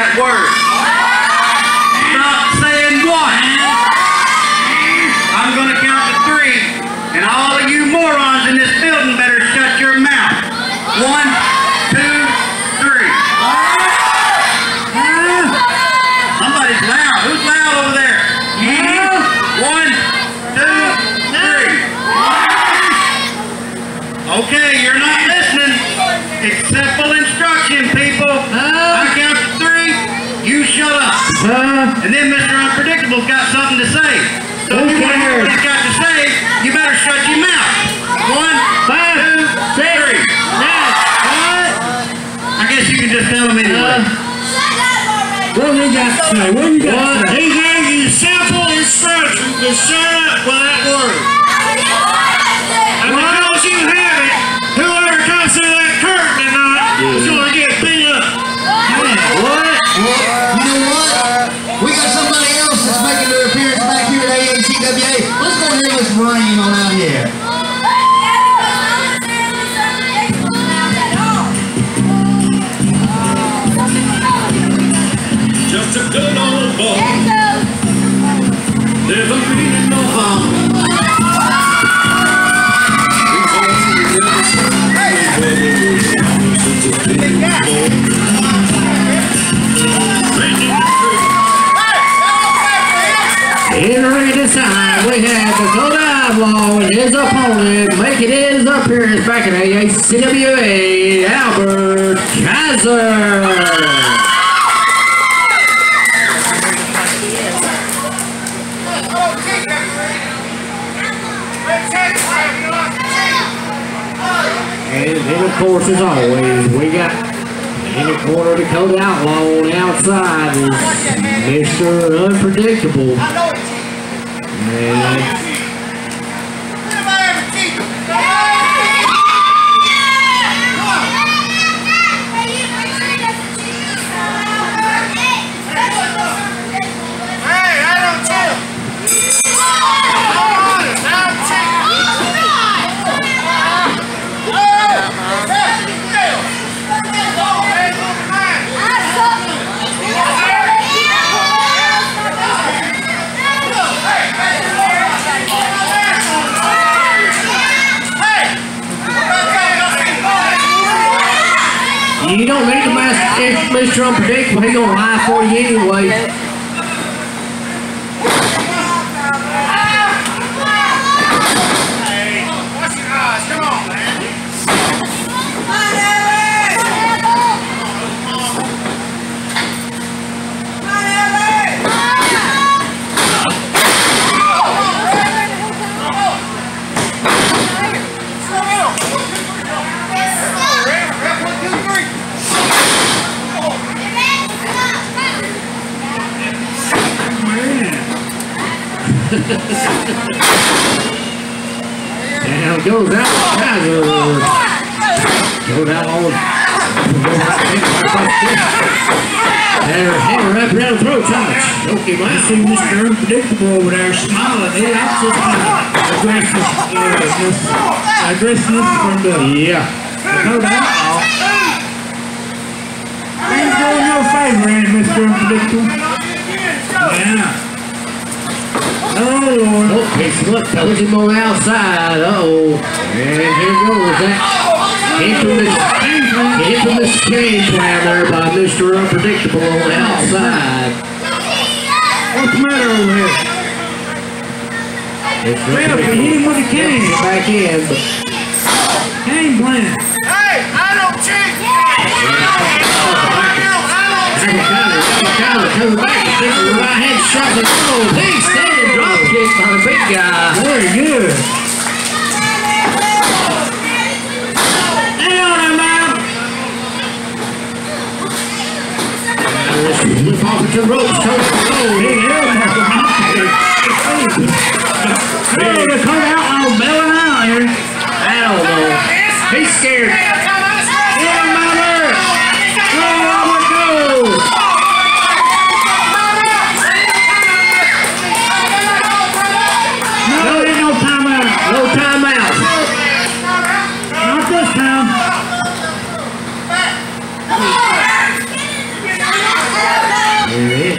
that word. Stop saying what. I'm going to count to 3, and all of you morons in this building better shut your mouth. 1, 2, 3. Somebody's loud. Who's loud over there? 1, 2, 3. Okay, you're not listening. It's simple instruction, people. I count to 3, you shut up. And then Mr. Unpredictable's got something to say. So if you want to hear what he's got to say, you better shut your mouth. 1, 2, 3. I guess you can just tell him anyway. What do you got to say? What do you got to say? He gave you simple instructions to shut up with that word. And because you have it, whoever comes through that curtain tonight is going to get beat up. What? You know what? We got somebody else that's making their appearance back here at AATWA. Let's go ahead and let's bring him on out here. Just a good old boy. Never been no harm. Entering this time, we have Dakota Outlaw and his opponent making his appearance back at AACWA, Albert Kaiser. And then, of course, as always, we got in the corner Dakota Outlaw on the outside is Mr. Unpredictable. And you don't need to master Mr. Unpredictable. He's gonna lie for you anyway. Down goes out Kaiser. Go down on. Hammer wrap around the throat touch. Okay, man. I see Mr. Unpredictable over there smiling. He also aggressiveness from the Dakota Outlaw. Ain't doing no favor, ain't it, Mr. Unpredictable? Yeah. Oh, Lord. Oh, picks him up, tells him on the outside. Uh-oh. And here goes that. Infamous game plan there by Mr. Unpredictable on the outside. What's the matter over here? Well, if he hit him with a cane. Back in. Cane plan. Hey, I don't cheat! Kaiser comes back and takes the right hand shot to the big standing drop kick by the big guy. Very good. Hang on, man. Flip off into the ropes, comes to the road. Big elbow. Hey, the Dakota Outlaw belling out here. Elbow. He's scared.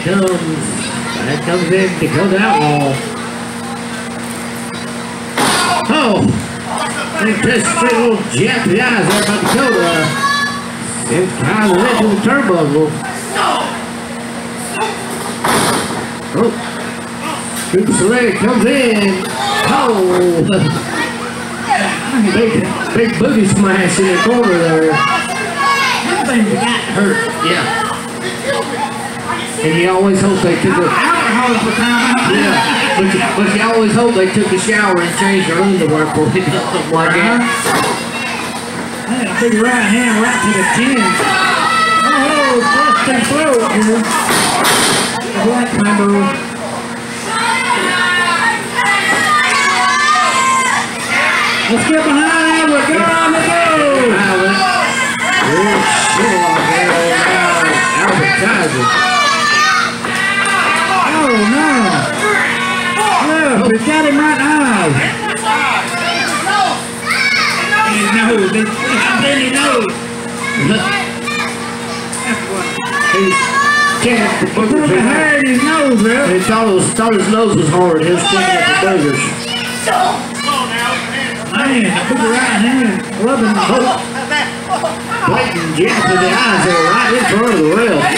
comes in Dakota Outlaw. Oh! They just straight little jab to the eyes there by Dakota. It's kind of led to the turnbuckle. Oh! Cooper Select comes in. Oh! Big boogie smash in the corner there. Everything got hurt. Yeah. And you always hope they took a Alcohol for time out. yeah, but you always hope they took a shower and changed their underwear before they did something like that. I had a big right hand right to the chin. Oh, just and throat here. The black member. Let's get behind Albert. Go on the go. Albert. Good shit on there. Albert Kaiser. Oh, no. Look, we got him right now. He knows. I bet he knows. He's kicking the Put boogers. the hair in his nose, bro. He thought his nose was hard. He was kicking at the boogers. Man, I put the right hand rubbing the hook. Blatant jab to the eyes there right in front of the rail. Hey,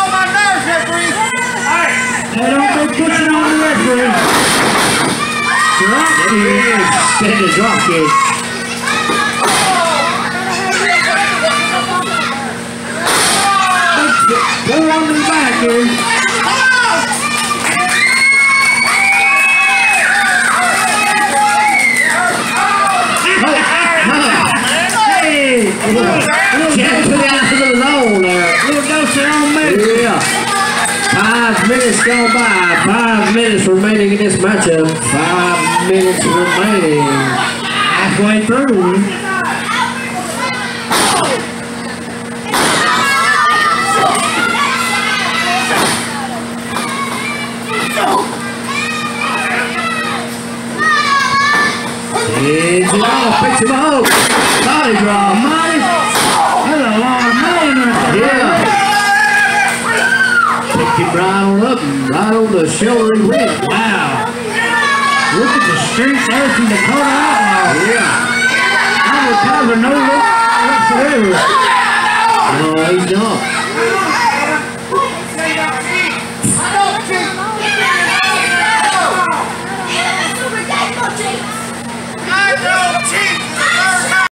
don't be pushing on the referee. Drop There he kick. is. Send a drop kick. Go on the back here. Hey, Jab to the eyes of the zone there. little dose of on me. Yeah. 5 minutes gone by. 5 minutes remaining in this matchup. 5 minutes remaining. Halfway through. Hands it off. Picks him up. Body drop. Money. That's a lot of money right there. Yeah. Picked him right on up. Right on the shoulder and went. Wow. Look at the strength there from Dakota Outlaw. Yeah. I would cover no look whatsoever. No, he's not.